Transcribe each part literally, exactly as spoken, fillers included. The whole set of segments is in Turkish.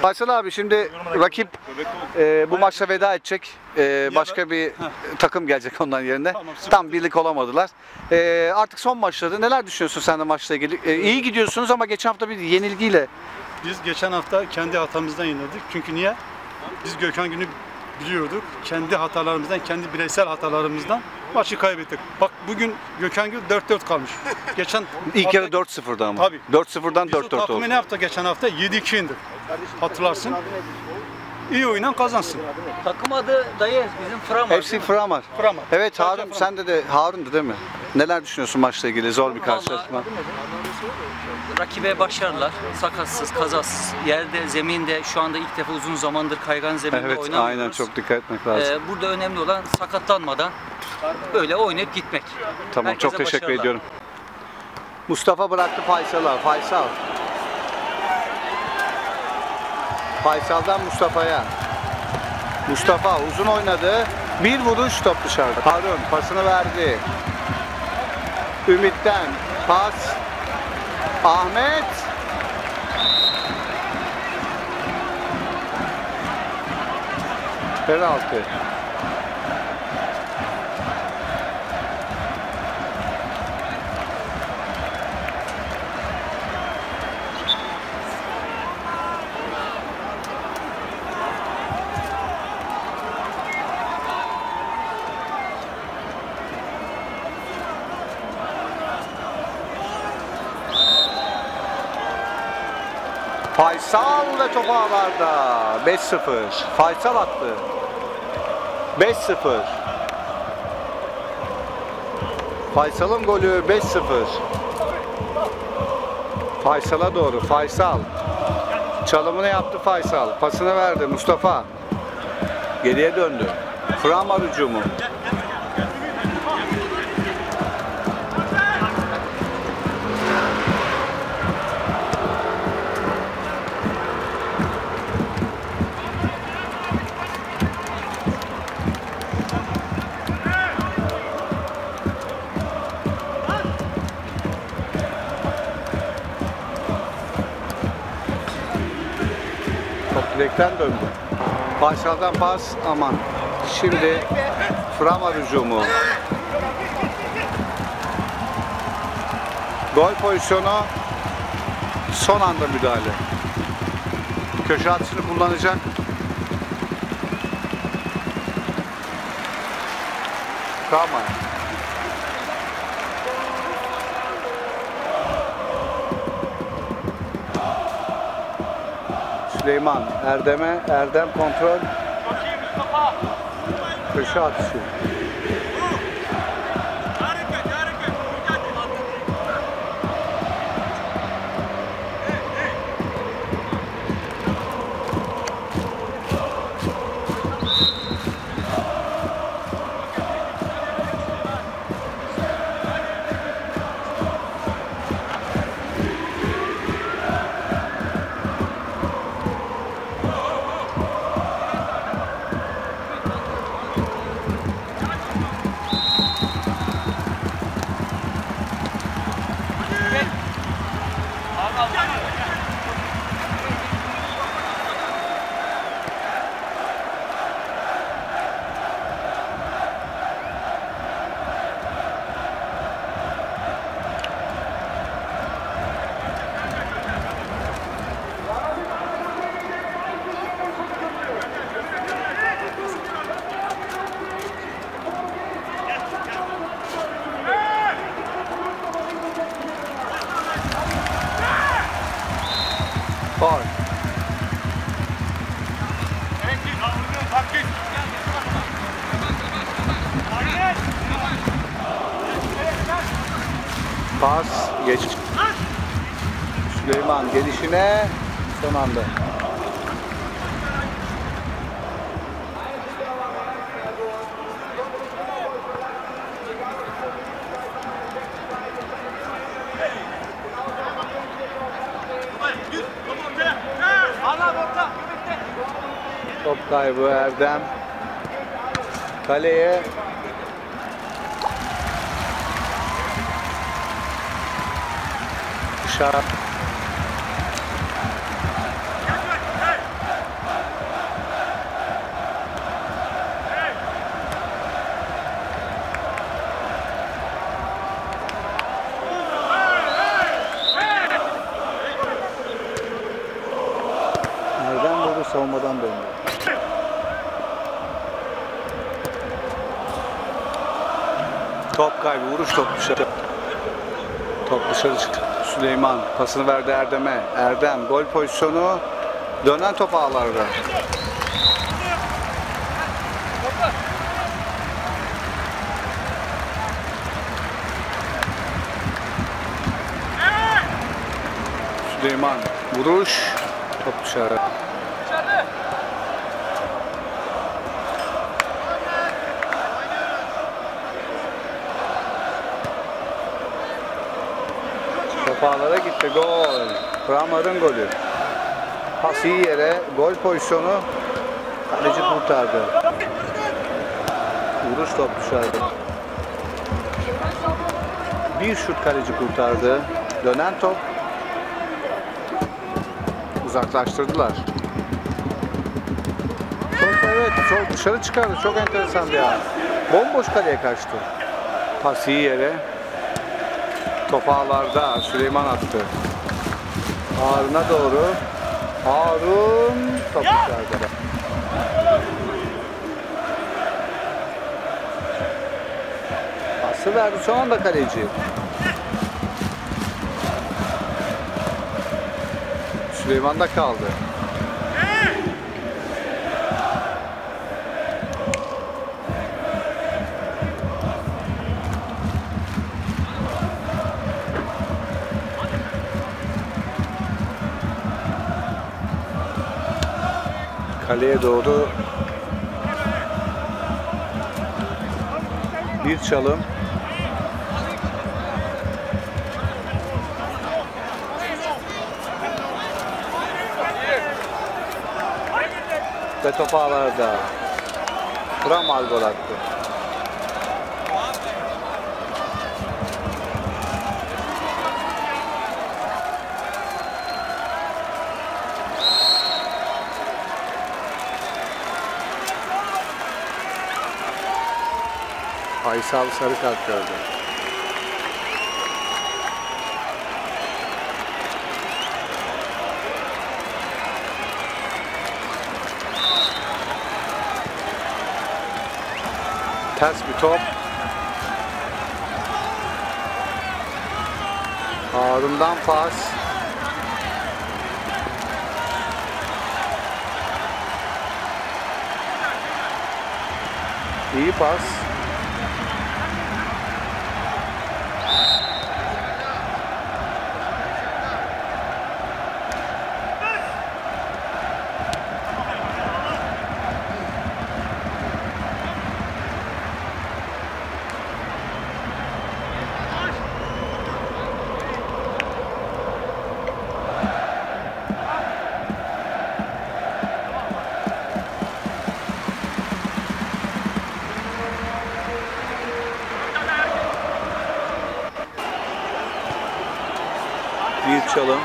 Faysal abi şimdi rakip e, bu maçla veda edecek. E, başka bir takım gelecek onların yerine. Tam birlik olamadılar. E, artık son maçları. Neler düşünüyorsun sen de maçla ilgili? E, iyi gidiyorsunuz ama geçen hafta bir yenilgiyle. Biz geçen hafta kendi hatamızdan yenildik. Çünkü niye? Biz Gökhan Günü biliyorduk. Kendi hatalarımızdan, kendi bireysel hatalarımızdan maçı kaybettik. Bak bugün Gökhan Gül dört dört kalmış. Geçen İlk yarı dört sıfır'da ama. Tabii. dört sıfır'dan dört dört oldu. Takımı ne yaptı geçen hafta? yedi iki indik. Hatırlarsın. İyi oynan kazansın. Takım adı dayı bizim Framar. Hepsi Framar. Framar. Evet Harun, sen de de Harun'du değil mi? Neler düşünüyorsun maçla ilgili? Zor bir karşılaşma. Rakibe başarılar. Sakatsız, kazasız. Yerde, zeminde şu anda ilk defa uzun zamandır kaygan zeminde Evet, oynamıyoruz. aynen çok dikkat etmek lazım. Ee, burada önemli olan sakatlanmadan böyle oynayıp gitmek. Tamam, Herkese çok teşekkür başarılar. ediyorum. Mustafa bıraktı Faysal'a. Faysal. Faysal'dan Mustafa'ya. Mustafa uzun oynadı. Bir vuruş, top dışarıda. Harun pasını verdi. Ümit'ten pas. Ahmet. Penaltı. Faysal ve topu ağlarda. beş sıfır. Faysal attı. beş sıfır. Faysal'ın golü beş sıfır. Faysal'a doğru. Faysal. Çalımını yaptı Faysal. Pasını verdi Mustafa. Geriye döndü. Framar hücumu. Direkten döndü. Faysal'dan pas, aman. Şimdi Framar hücumu. Gol pozisyonu, son anda müdahale. Köşe atışını kullanacak. Framar. Süleyman, Erdem'e, Erdem kontrol. Köşe atışı. Faul. Pas geç. Süleyman gelişine son anda. Top kaybı Erdem. Kaleye. Dışarı. Top kaybı, vuruş top dışarı. Top dışarı çıktı. Süleyman pasını verdi Erdem'e. Erdem gol pozisyonu. Dönen top ağlarda. Süleyman vuruş. Top dışarı. Topağlara gitti, gol. Kramar'ın golü. Pas iyi yere, gol pozisyonu. Kaleci kurtardı. Vuruş top dışarıda. Bir şut kaleci kurtardı. Dönen top. Uzaklaştırdılar. Top evet, çok dışarı çıkardı. Çok enteresan bir an. Bomboş kaleye kaçtı. Pas iyi yere. Top ağlarda, Süleyman attı. Harun'a doğru. Harun top dışarıda. Pası verdi son anda kaleci. Süleyman'da kaldı. Kaleye doğru bir çalım. Ve top ağlarda. Kramar gol attı. Faysal sarı kart gördü. Ters bir top. Harun'dan pas. İyi pas. Bir çalım.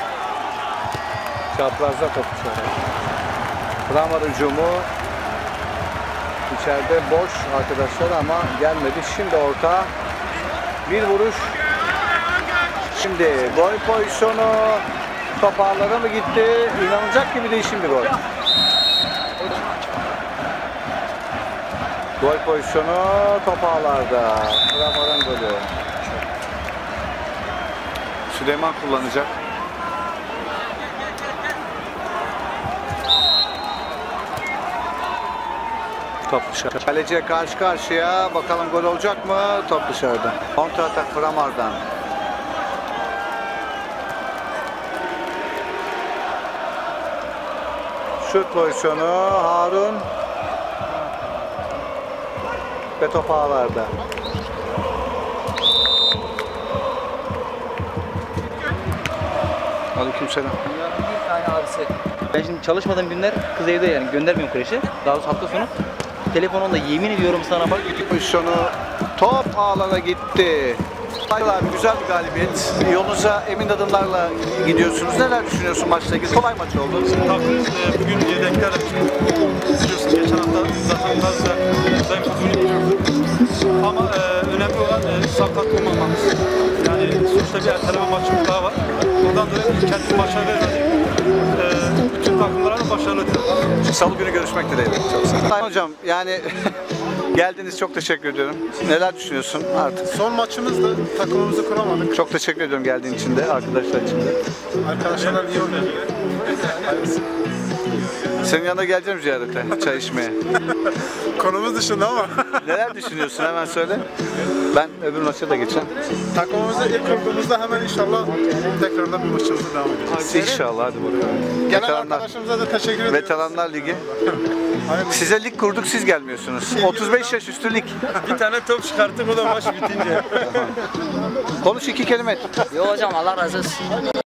Çaprazda top dışarı. Kramar hücumu. İçeride boş arkadaşlar ama gelmedi. Şimdi orta. Bir vuruş. Şimdi gol pozisyonu. Top ağlara mı gitti? İnanılacak gibi değil şimdi gol. Gol pozisyonu top ağlarda. Kramar'ın golü. Süleyman kullanacak. Top dışarı. Kaleciye karşı karşıya. Bakalım gol olacak mı? Top dışarıda. Kontra atak Kramar'dan. Şut pozisyonu Harun. Ve top ağlarda. Aleykümselam. Dünyanın bir tane abisi. Ben şimdi çalışmadığım günler kız evde, yani göndermiyorum kreşe. Daha doğrusu hafta sonu. Telefonunda yemin ediyorum sana bak. Pozisyonu top ağlara gitti. Abi güzel bir galibiyet. Yolunuza emin adımlarla gidiyorsunuz. Neler düşünüyorsun maçla ilgili? Kolay maç oldu. Takım e, bugün yedekler biliyorsun geçen hafta zaten Gazze zayıf olduğunu biliyorduk. Ama e, önemli olan e, sakat olmamamız. Yani sonuçta bir erteleme maçımız daha var. Ondan dolayı kendimiz başarılı verdik. E, bütün takımlara da başarılı diliyorum. Salı günü görüşmek dileğiyle. Çok sağ olun. Hocam yani Geldiniz, çok teşekkür ediyorum. Neler düşünüyorsun artık? Son maçımızda takımımızı kuramadık. Çok teşekkür ediyorum geldiğin için de, arkadaşlar için de. Arkadaşlar iyi oynadı. Hayırlısı. Senin yanına geleceğim ziyarete, çay içmeye. Konumuz dışında ama Neler düşünüyorsun, hemen söyle. Ben öbür maça da geçeceğim. takımımızı ilk kurduğumuzda hemen inşallah tekrardan bir maçımıza devam edeceğiz. İnşallah, hadi bakalım. Gelen Veteranlar, arkadaşımıza da teşekkür ediyoruz. Veteranlar Ligi. Hayırlısı. Size lig kurduk, siz gelmiyorsunuz. otuz beş yaş üstü lig. Bir tane top çıkarttık o da maç bitince. Konuş iki kelime et. Yo hocam Allah razı olsun.